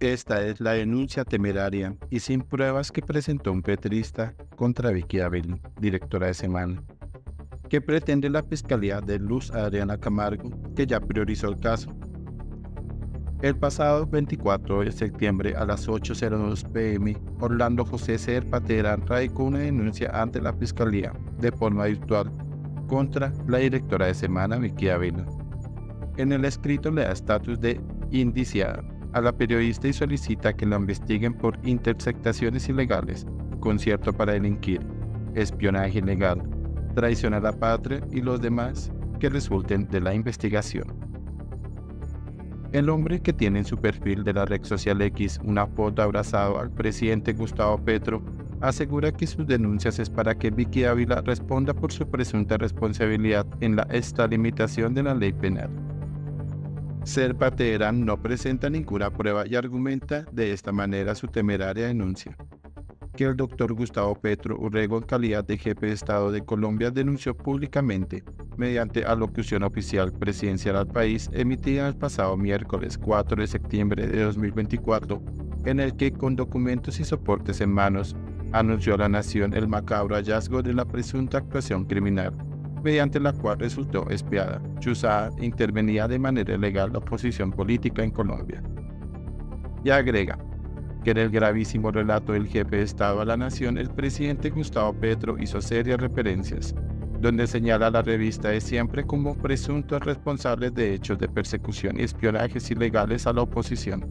Esta es la denuncia temeraria y sin pruebas que presentó un petrista contra Vicky Ávila, directora de Semana. ¿Qué pretende la Fiscalía de Luz Adriana Camargo, que ya priorizó el caso? El pasado 24 de septiembre a las 8:02 p.m., Orlando José Serpa Teherán radicó una denuncia ante la Fiscalía de forma virtual contra la directora de Semana, Vicky Ávila. En el escrito le da estatus de indiciada a la periodista y solicita que la investiguen por interceptaciones ilegales, concierto para delinquir, espionaje ilegal, traición a la patria y los demás que resulten de la investigación. El hombre, que tiene en su perfil de la red social X una foto abrazado al presidente Gustavo Petro, asegura que sus denuncias es para que Vicky Ávila responda por su presunta responsabilidad en la extralimitación de la ley penal. Serpa Teherán no presenta ninguna prueba y argumenta de esta manera su temeraria denuncia: que el doctor Gustavo Petro Urrego, en calidad de jefe de Estado de Colombia, denunció públicamente, mediante alocución oficial presidencial al país, emitida el pasado miércoles 4 de septiembre de 2024, en el que, con documentos y soportes en manos, anunció a la nación el macabro hallazgo de la presunta actuación criminal, mediante la cual resultó espiada, chuzada e intervenida de manera ilegal la oposición política en Colombia. Y agrega que en el gravísimo relato del jefe de Estado a la nación, el presidente Gustavo Petro hizo serias referencias, donde señala a la revista de Siempre como presuntos responsables de hechos de persecución y espionajes ilegales a la oposición.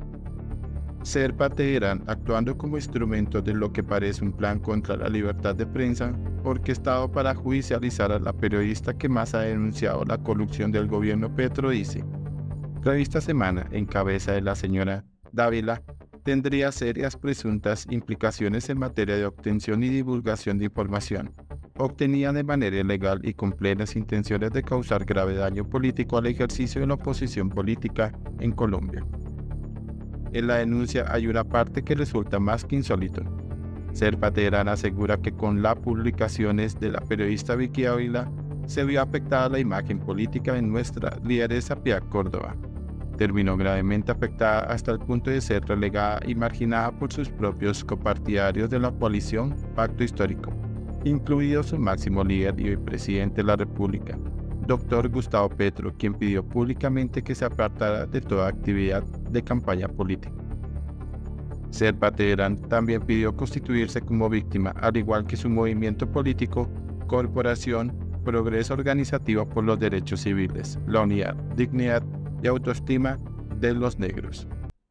Serpa Teherán, actuando como instrumento de lo que parece un plan contra la libertad de prensa, orquestado para judicializar a la periodista que más ha denunciado la corrupción del gobierno Petro, dice: Revista Semana, en cabeza de la señora Dávila, tendría serias presuntas implicaciones en materia de obtención y divulgación de información, obtenida de manera ilegal y con plenas intenciones de causar grave daño político al ejercicio de la oposición política en Colombia. En la denuncia hay una parte que resulta más que insólito. Serpa Teherán asegura que con las publicaciones de la periodista Vicky Ávila se vio afectada la imagen política de nuestra lideresa Piedad Córdoba. Terminó gravemente afectada hasta el punto de ser relegada y marginada por sus propios copartidarios de la coalición Pacto Histórico, incluido su máximo líder y hoy presidente de la República, doctor Gustavo Petro, quien pidió públicamente que se apartara de toda actividad de campaña política. Serpa Teherán también pidió constituirse como víctima, al igual que su movimiento político, Corporación Progreso Organizativo por los Derechos Civiles, la Unidad, Dignidad y Autoestima de los Negros.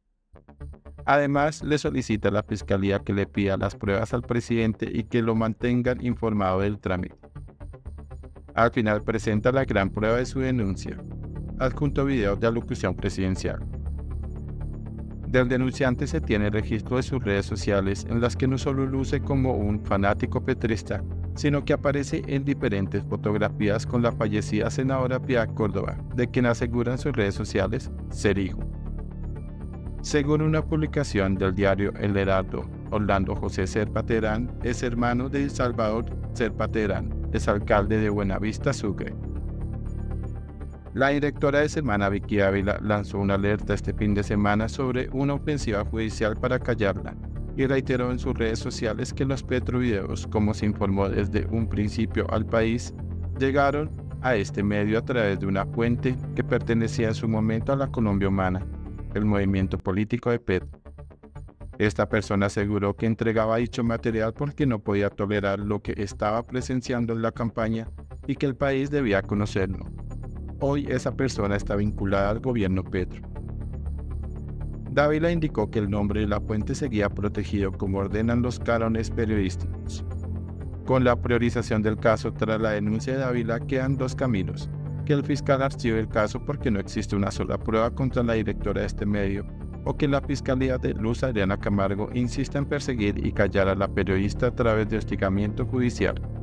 Además, le solicita a la Fiscalía que le pida las pruebas al presidente y que lo mantengan informado del trámite. Al final presenta la gran prueba de su denuncia, adjunto video de alocución presidencial. Del denunciante se tiene registro de sus redes sociales, en las que no solo luce como un fanático petrista, sino que aparece en diferentes fotografías con la fallecida senadora Piedad Córdoba, de quien asegura en sus redes sociales ser hijo. Según una publicación del diario El Heraldo, Orlando José Serpa Teherán es hermano de Salvador Serpa Teherán, exalcalde de Buenavista, Sucre. La directora de Semana, Vicky Ávila, lanzó una alerta este fin de semana sobre una ofensiva judicial para callarla y reiteró en sus redes sociales que los petrovideos, como se informó desde un principio al país, llegaron a este medio a través de una fuente que pertenecía en su momento a la Colombia Humana, el movimiento político de Petro. Esta persona aseguró que entregaba dicho material porque no podía tolerar lo que estaba presenciando en la campaña y que el país debía conocerlo. Hoy esa persona está vinculada al gobierno Petro. Dávila indicó que el nombre de la fuente seguía protegido como ordenan los cánones periodísticos. Con la priorización del caso tras la denuncia de Dávila quedan dos caminos: que el fiscal archive el caso porque no existe una sola prueba contra la directora de este medio, o que la Fiscalía de Luz Adriana Camargo insista en perseguir y callar a la periodista a través de hostigamiento judicial.